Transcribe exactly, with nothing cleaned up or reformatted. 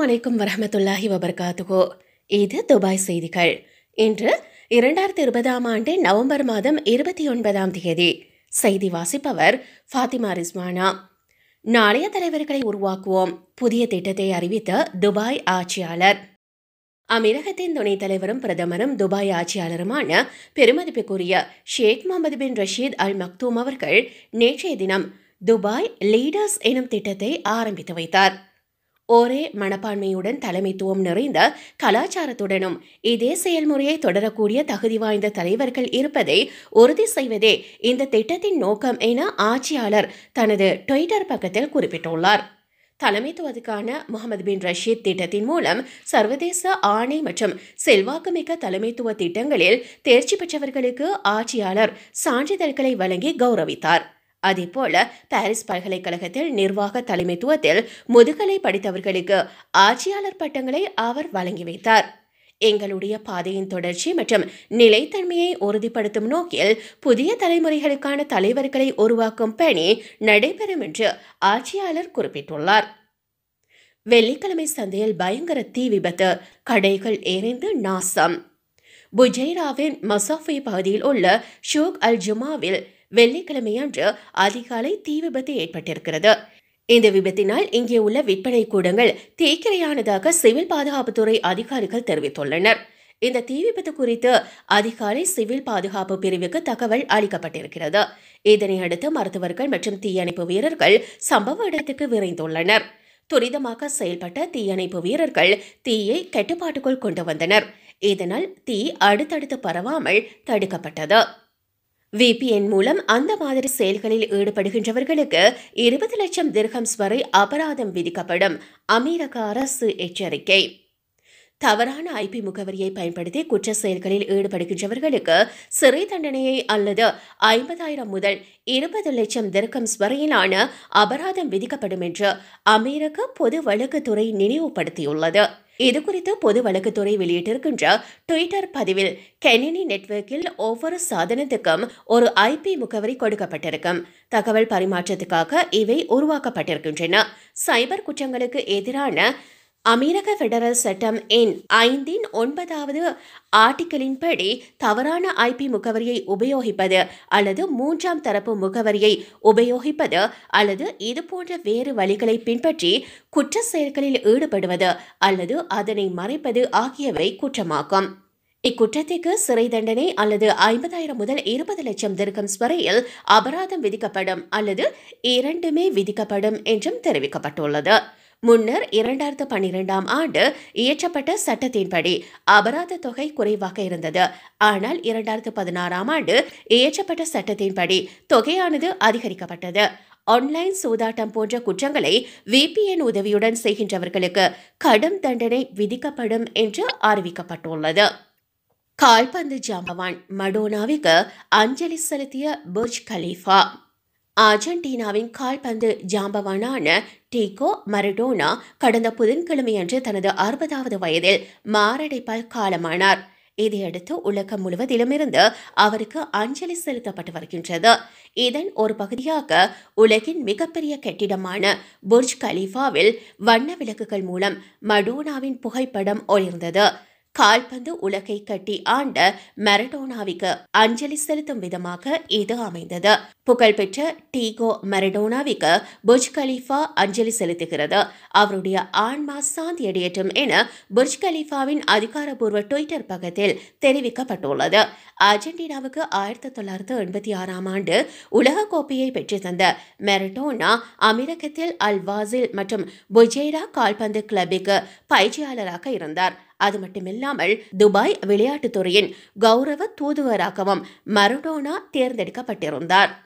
அலைக்கும் வரஹ்மத்துல்லாஹி வபரகாத்துஹு. இது துபாய் செய்திகள். இன்று இரண்டாயிரத்தி இருபதாம் ஆண்டு நவம்பர் மாதம் இருபத்தி ஒன்பதாம் தேதி. செய்தி வாசிப்பவர் ஃபாத்திமா ரிஸ்வானா. நாளைய தலைவர்களை உருவாக்குவோம், புதிய திட்டத்தை அறிவித்த துபாய் ஆட்சியாளர். அமீரகத்தின் துணைத் தலைவரும் பிரதமரும் துபாய் ஆட்சியாளருமான பெருமதிப்புக்குரிய Sheikh Mohammed bin Rashid Al Maktoum அவர்கள் நேற்றைய தினம் துபாய் லீடர்ஸ் எனும் திட்டத்தை ஆரம்பித்து வைத்தார். ஒரே மனப்பான்மையுடன் தலைமைத்துவம் நிறைந்த கலாச்சாரத்துடனும் இதே செயல்முறையை தொடரக்கூடிய தகுதி வாய்ந்த தலைவர்கள் இருப்பதை உறுதி செய்வதே இந்த திட்டத்தின் நோக்கம் என ஆட்சியாளர் தனது ட்விட்டர் பக்கத்தில் குறிப்பிட்டுள்ளார். தலைமைத்துவத்துக்கான முகமது பின் ரஷீத் திட்டத்தின் மூலம் சர்வதேச ஆணை மற்றும் செல்வாக்குமிக்க தலைமைத்துவ திட்டங்களில் தேர்ச்சி பெற்றவர்களுக்கு ஆட்சியாளர் சான்றிதழ்களை வழங்கி கௌரவித்தார். அதேபோல பாரிஸ் பல்கலைக்கழகத்தில் நிர்வாக தலைமைத்துவத்தில் முதுகலை படித்தவர்களுக்கு ஆட்சியாளர் பட்டங்களை அவர் வழங்கி வைத்தார். எங்களுடைய பாதையின் தொடர்ச்சி மற்றும் நிலைத்தன்மையை உறுதிப்படுத்தும் நோக்கில் புதிய தலைமுறைகளுக்கான தலைவர்களை உருவாக்கும் பணி நடைபெறும் என்று ஆட்சியாளர் குறிப்பிட்டுள்ளார். வெள்ளிக்கிழமை சந்தையில் பயங்கர தீ விபத்து, கடைகள் எரிந்து நாசம். புஜைராவின் மசாஃபி பகுதியில் உள்ள ஷூக் அல் ஜுமாவில் வெள்ளிக்கிழமையன்று அதிகாலை தீ விபத்து ஏற்பட்டிருக்கிறது. இந்த விபத்தினால் இங்கே உள்ள விற்பனை கூடங்கள் தீக்கிரையானதாக சிவில் பாதுகாப்புத்துறை அதிகாரிகள் தெரிவித்துள்ளனர். இந்த தீ விபத்து குறித்து அதிகாலை சிவில் பாதுகாப்பு பிரிவுக்கு தகவல் அளிக்கப்பட்டிருக்கிறது. இதனை அடுத்து மருத்துவர்கள் மற்றும் தீயணைப்பு வீரர்கள் சம்பவ இடத்துக்கு விரைந்துள்ளனர். துரிதமாக செயல்பட்ட தீயணைப்பு வீரர்கள் தீயை கட்டுப்பாட்டுக்குள் கொண்டு வந்தனர். இதனால் தீ அடுத்தடுத்து பரவாமல் தடுக்கப்பட்டது. விபிஎன் மூலம் அந்த மாதிரி செயல்களில் ஈடுபடுகின்றவர்களுக்கு இருபது லட்சம் திர்ஹம்ஸ் வரை அபராதம் விதிக்கப்படும். அமீரக அரசு எச்சரிக்கை. தவறான ஐபி முகவரியை பயன்படுத்தி குற்ற செயல்களில் ஈடுபடுகின்றவர்களுக்கு சிறை தண்டனையை அல்லது ஐம்பதாயிரம் முதல் இருபது லட்சம் திர்ஹம்ஸ் வரையிலான அபராதம் விதிக்கப்படும் என்று அமீரக பொது வழக்குத்துறை நினைவுபடுத்தியுள்ளது. இதுகுறித்து பொது வழக்குத்துறை வெளியிட்டிருக்கின்ற ட்விட்டர் பதிவில் கணினி நெட்வொர்க்கில் ஒவ்வொரு சாதனத்துக்கும் ஒரு ஐபி முகவரி கொடுக்கப்பட்டிருக்கும். தகவல் பரிமாற்றத்துக்காக இவை உருவாக்கப்பட்டிருக்கின்றன. சைபர் குற்றங்களுக்கு எதிரான அமீரக பெடரல் சட்டம் எண் ஐந்தின் ஒன்பதாவது ஆர்டிக்கிளின்படி தவறான ஐபி முகவரியை உபயோகிப்பது அல்லது மூன்றாம் தரப்பு முகவரியை உபயோகிப்பது அல்லது இதுபோன்ற வேறு வழிகளை பின்பற்றி குற்ற செயல்களில் ஈடுபடுவது அல்லது அதனை மறைப்பது ஆகியவை குற்றமாகும். இக்குற்றத்திற்கு சிறை தண்டனை அல்லது ஐம்பதாயிரம் முதல் இருபது லட்சம் திர்ஹம்ஸ் வரையில் அபராதம் விதிக்கப்படும் அல்லது இரண்டுமே விதிக்கப்படும் என்றும் தெரிவிக்கப்பட்டுள்ளது. முன்னர் இரண்டாயிரத்து பன்னிரெண்டாம் ஆண்டு இயற்றப்பட்ட சட்டத்தின்படி அபராத தொகை குறைவாக இருந்தது. ஆனால் இரண்டாயிரத்து பதினாறாம் ஆண்டு இயற்றப்பட்ட சட்டத்தின்படி தொகையானது அதிகரிக்கப்பட்டது. ஆன்லைன் சூதாட்டம் போன்ற குற்றங்களை விபிஎன் உதவியுடன் செய்கின்றவர்களுக்கு கடும் தண்டனை விதிக்கப்படும் என்று அறிவிக்கப்பட்டுள்ளது. கால்பந்து ஜாம்பவான் மடோனாவுக்கு அஞ்சலி செலுத்திய புர்ஜ் கலீஃபா. அர்ஜென்டினாவின் கால்பந்து ஜாம்பவானான டிகோ மரடோனா கடந்த புதன்கிழமையன்று தனது அறுபதாவது வயதில் மாரடைப்பால் காலமானார். இதையடுத்து உலகம் முழுவதிலுமிருந்து அவருக்கு அஞ்சலி செலுத்தப்பட்டு வருகின்றது. இதன் ஒரு பகுதியாக உலகின் மிகப்பெரிய கட்டிடமான புர்ஜ் கலீஃபாவில் வண்ண விளக்குகள் மூலம் மடோனாவின் புகைப்படம் ஒளிர்ந்தது. கால்பந்து உலகை கட்டி ஆண்ட மரடோனாவுக்கு அஞ்சலி செலுத்தும் விதமாக இது அமைந்தது. புகழ்பெற்ற டீகோ மரடோனாவுக்கு புர்ஜ் கலீஃபா அஞ்சலி செலுத்துகிறது. அவருடைய ஆன்மா சாந்தியடையட்டும் என புர்ஜ் கலீஃபாவின் அதிகாரப்பூர்வ ட்விட்டர் பக்கத்தில் தெரிவிக்கப்பட்டுள்ளது. அர்ஜென்டினாவுக்கு ஆயிரத்தி தொள்ளாயிரத்து எண்பத்தி ஆறாம் ஆண்டு உலக கோப்பையை பெற்று தந்த மரடோனா அமீரகத்தில் அல் வாசில் மற்றும் புஜைரா கால்பந்து கிளப்புக்கு பயிற்சியாளராக இருந்தார். அது மட்டுமில்லாமல் துபாய் விளையாட்டுத்துறையின் கௌரவ தூதுவராகவும் மரடோனா தேர்ந்தெடுக்கப்பட்டிருந்தார்.